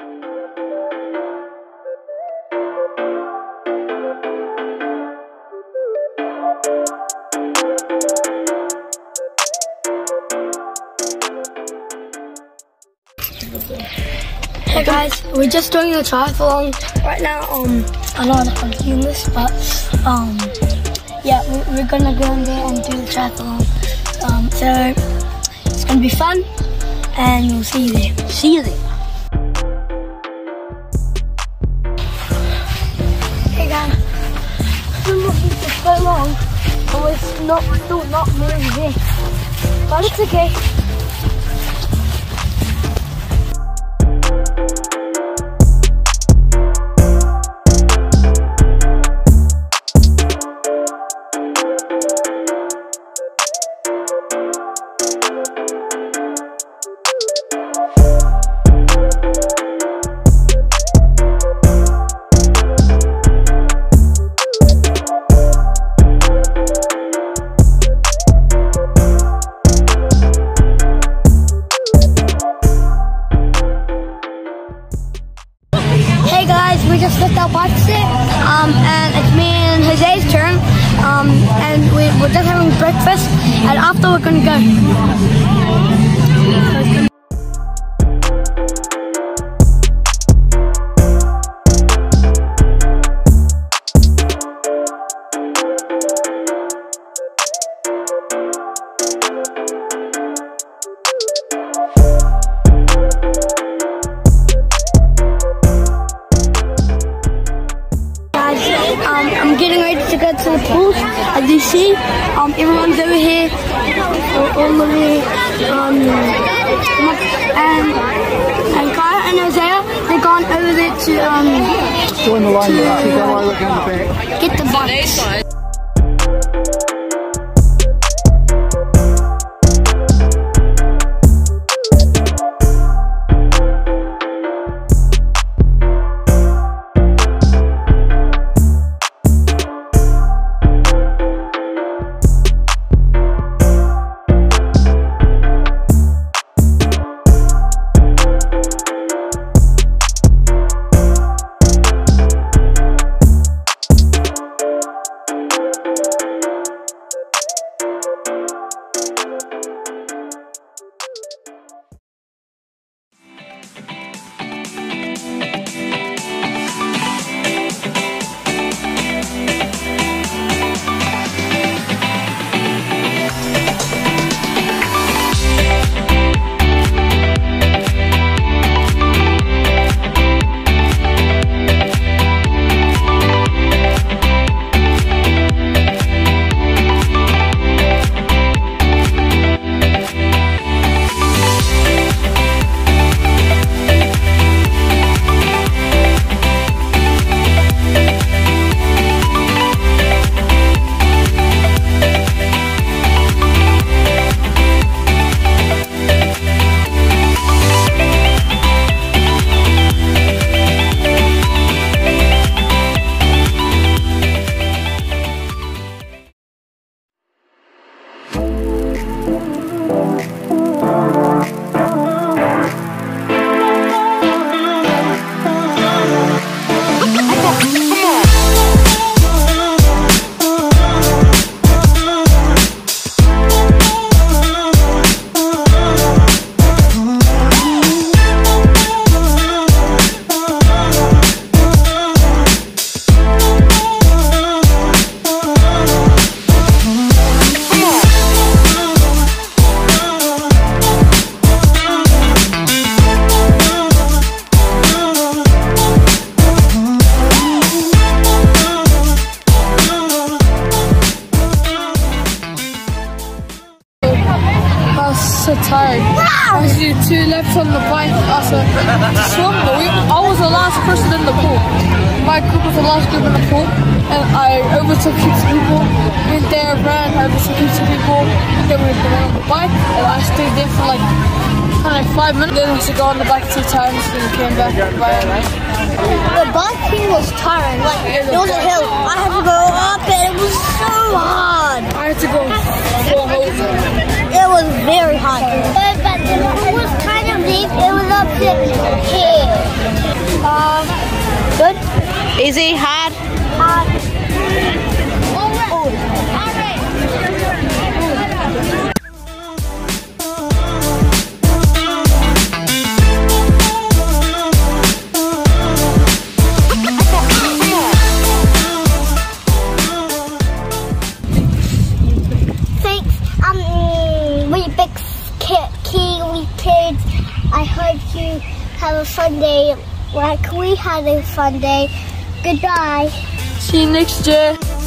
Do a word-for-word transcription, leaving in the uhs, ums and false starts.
Hey guys, we're just doing a triathlon right now. Um, I know I'm doing this, but um, yeah, we're gonna go in there and do the triathlon. Um, so it's gonna be fun, and we'll see you there. See you there. Hey guys, I've been looking for so long, and we're not still not nearly there, but it's okay. We just left our bikes there, um, and it's me and Jose's turn, um, and we, we're just having breakfast, and after we're gonna go. I'm getting ready to go to the pool. As you see, um, everyone's over here, all over here, um, and and Kaya and Isaiah, they've gone over there to um join the line. To get the bikes. So tired. I was doing two laps on the bike after the swim, but we, I was the last person in the pool. My group was the last group in the pool, and I overtook heaps of people. Went there, ran, overtook heaps of people. Then we went on the bike, and I stayed there for like kind of five minutes. Then I had to go on the bike two times, and we came back and ran. The biking was tiring. Like it was a hill. I had to go up, and it was so hard. I had to go four holes. It was very hard. But, but the pool was kind of there. believe it was up to here. Um, good. Easy, hard. Hard. Thanks, um, Weetbix KiwiKidz. I hope you have a fun day like we had a fun day. Goodbye. See you next year.